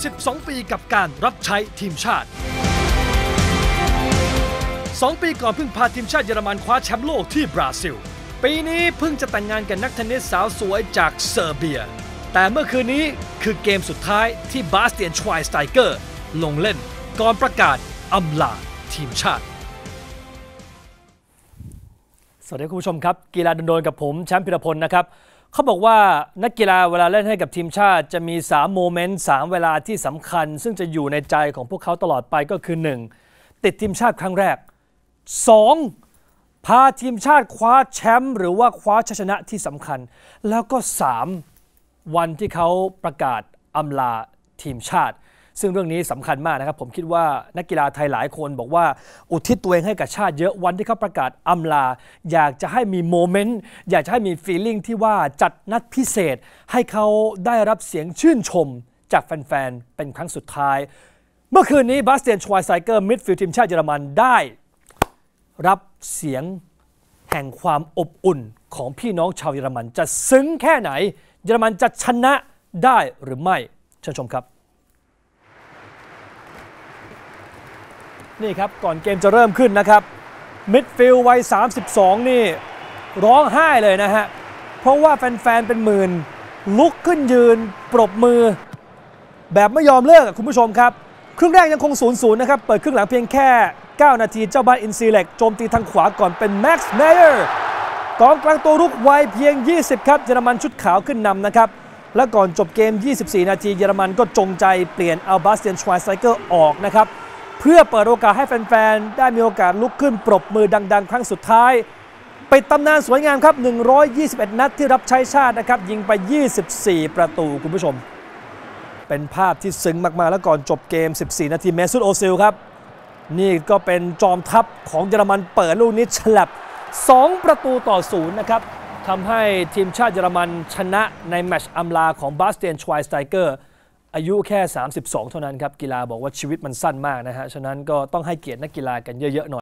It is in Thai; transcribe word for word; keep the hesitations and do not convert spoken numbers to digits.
สิบสอง ปีกับการรับใช้ทีมชาติสองปีก่อนเพิ่งพาทีมชาติเยอรมันคว้าแชมป์โลกที่บราซิลปีนี้เพิ่งจะแต่งงานกับนักเทนนิสสาวสวยจากเซอร์เบียแต่เมื่อคืนนี้คือเกมสุดท้ายที่บาสเตียน ชไวน์สไตเกอร์ลงเล่นก่อนประกาศอำลาทีมชาติสวัสดีคุณผู้ชมครับกีฬาโดนๆกับผมแชมป์พิรพลนะครับเขาบอกว่านักกีฬาเวลาเล่นให้กับทีมชาติจะมีสามโมเมนต์สามเวลาที่สำคัญซึ่งจะอยู่ในใจของพวกเขาตลอดไปก็คือหนึ่งติดทีมชาติครั้งแรกสองพาทีมชาติคว้าแชมป์หรือว่าคว้าชัยชนะที่สำคัญแล้วก็สามวันที่เขาประกาศอำลาทีมชาติซึ่งเรื่องนี้สำคัญมากนะครับผมคิดว่านักกีฬาไทยหลายคนบอกว่าอุทิศตัวเองให้กับชาติเยอะวันที่เขาประกาศอำลาอยากจะให้มีโมเมนต์อยากจะให้มีฟีลลิ่งที่ว่าจัดนัดพิเศษให้เขาได้รับเสียงชื่นชมจากแฟนๆเป็นครั้งสุดท้ายเมื่อคืนนี้บาสเตียน ชไวน์สไตเกอร์มิดฟิลด์ทีมชาติเยอรมันได้รับเสียงแห่งความอบอุ่นของพี่น้องชาวเยอรมันจะซึ้งแค่ไหนเยอรมันจะชนะได้หรือไม่เชิญชมครับนี่ครับก่อนเกมจะเริ่มขึ้นนะครับมิดฟิลด์วัยสามสิบสองนี่ร้องไห้เลยนะฮะเพราะว่าแฟนๆเป็นหมื่นลุกขึ้นยืนปรบมือแบบไม่ยอมเลิกคุณผู้ชมครับครึ่งแรกยังคง ศูนย์ศูนย์ นะครับเปิดครึ่งหลังเพียงแค่เก้านาทีเจ้าบ้านอินซีเล็กโจมตีทางขวาก่อนเป็นแม็กซ์เมเยอร์กองกลางตัวรุกวัยเพียงยี่สิบครับเยอรมันชุดขาวขึ้นนำนะครับและก่อนจบเกมยี่สิบสี่นาทีเยอรมันก็จงใจเปลี่ยนเอาบาสเตียน ชไวน์สไตเกอร์ออกนะครับเพื่อเปิดโอกาสให้แฟนๆได้มีโอกาสลุกขึ้นปรบมือดังๆครั้งสุดท้ายปิดตำนานสวยงามครับหนึ่งร้อยยี่สิบเอ็ดนัดที่รับใช้ชาตินะครับยิงไปยี่สิบสี่ประตูคุณผู้ชมเป็นภาพที่ซึ้งมากๆแล้วก่อนจบเกมสิบสี่นาทีเมซุตโอซิลครับนี่ก็เป็นจอมทัพของเยอรมันเปิดลูกนี้ฉลับสองประตูต่อศูนย์นะครับทำให้ทีมชาติเยอรมันชนะในแมตช์อำลาของบาสเตียน ชไวน์สไตเกอร์อายุแค่สามสิบสองเท่านั้นครับกีฬาบอกว่าชีวิตมันสั้นมากนะฮะฉะนั้นก็ต้องให้เกียรตินักกีฬากันเยอะๆหน่อย